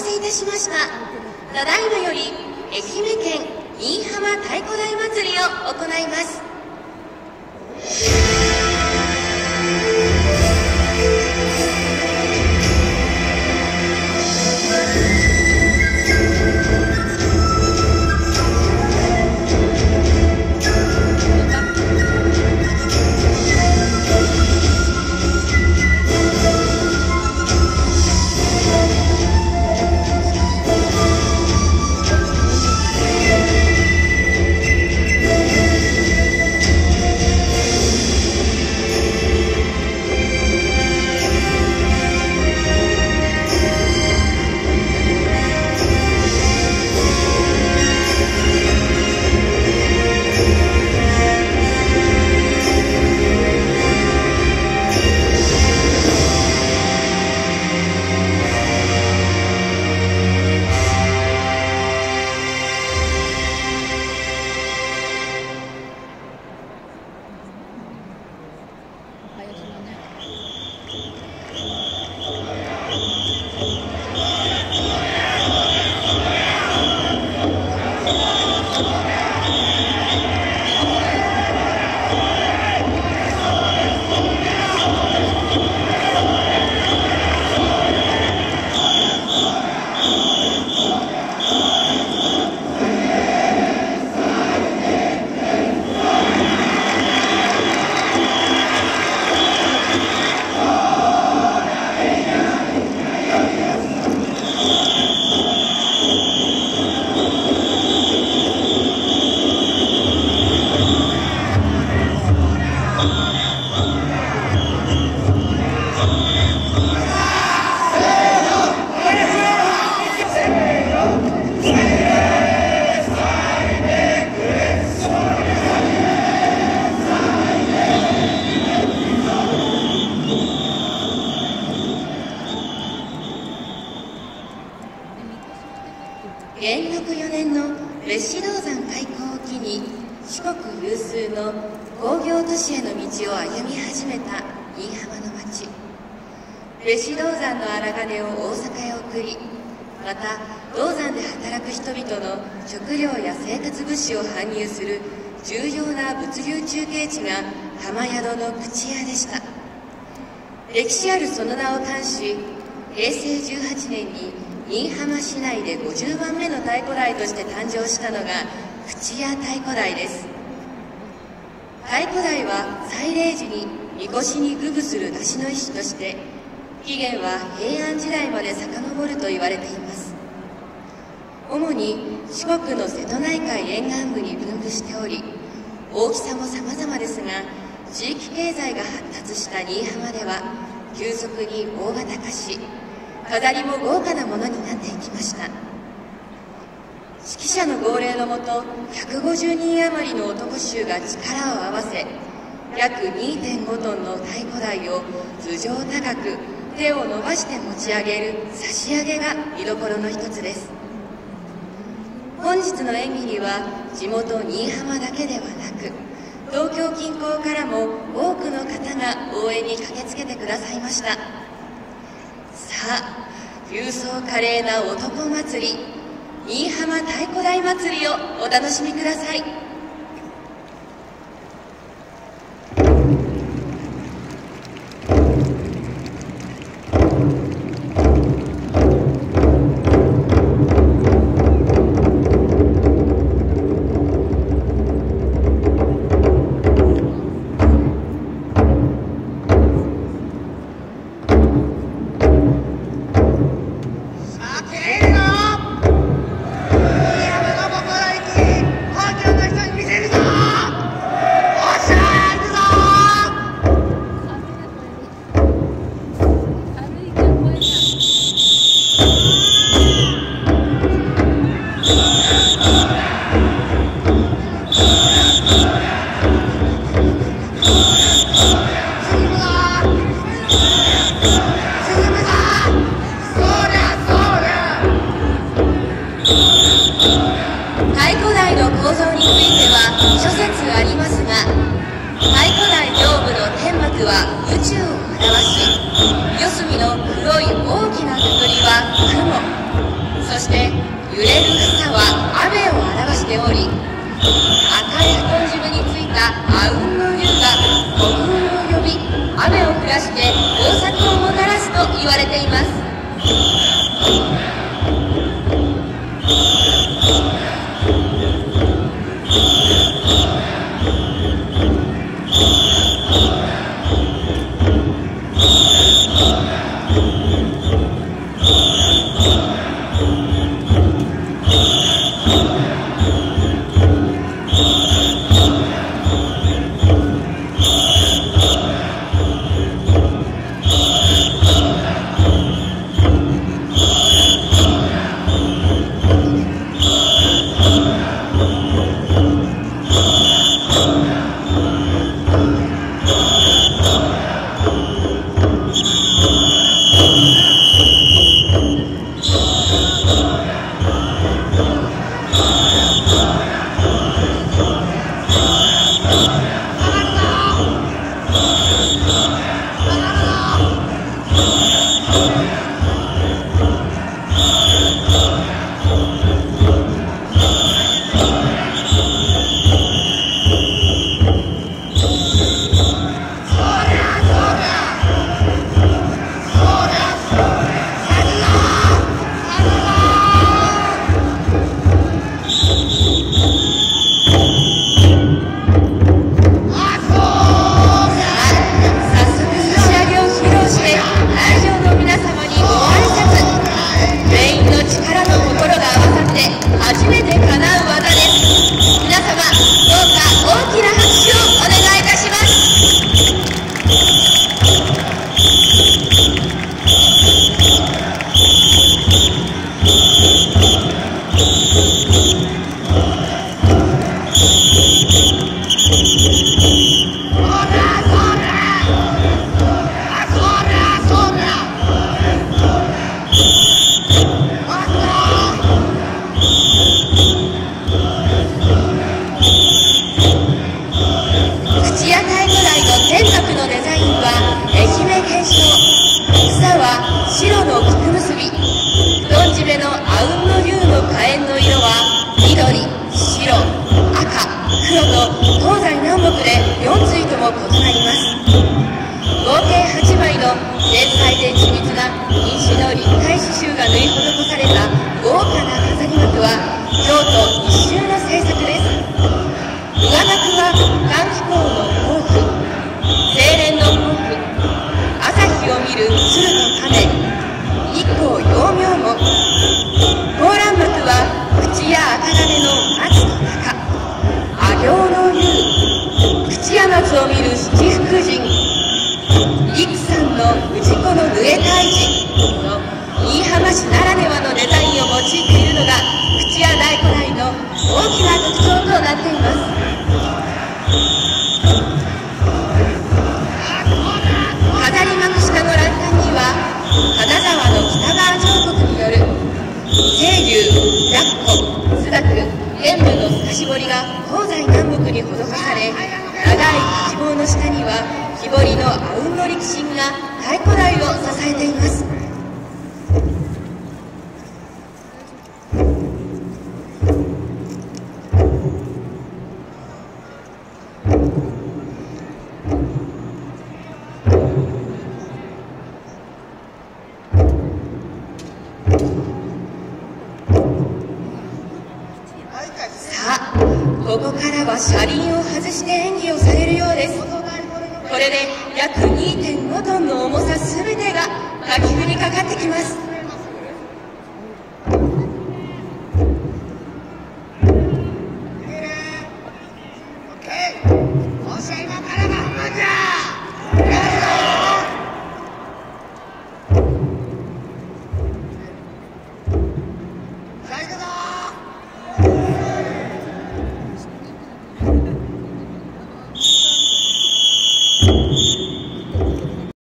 せいたしました。ただいまより愛媛県新居浜太鼓台祭りを行います。元禄4年の別子銅山開港を機に四国有数の工業都市への道を歩み始めた新居浜の町。別子銅山の荒金を大阪へ送り、また銅山で働く人々の食料や生活物資を搬入する重要な物流中継地が浜宿の口屋でした。歴史あるその名を冠し、平成18年に新居浜市内で50番目の太鼓台として誕生したのが口屋太鼓台です。太鼓台は祭礼時に神輿に具舞する出しの石として起源は平安時代まで遡ると言われています。主に四国の瀬戸内海沿岸部に分布しており、大きさも様々ですが、地域経済が発達した新居浜では急速に大型化し、飾りも豪華なものになっていきました。指揮者の号令のもと、150人余りの男衆が力を合わせ、約 2.5 トンの太鼓台を頭上高く手を伸ばして持ち上げる差し上げが見どころの一つです。本日の演技には地元新居浜だけではなく、東京近郊からも多くの方が応援に駆けつけてくださいました。さあ、勇壮華麗な男祭り、新居浜太鼓台祭りをお楽しみください。は宇宙を表し、四隅の黒い大きなくくりは雲。 そして揺れる傘は雨を表しており、赤い布団締めについたあうんの竜が暴風を呼び、雨を降らして豊作をもたらすと言われています。ここからは車輪を外して演技をされるようです。これで約 2.5 トンの重さ全てが滝風にかかってきます。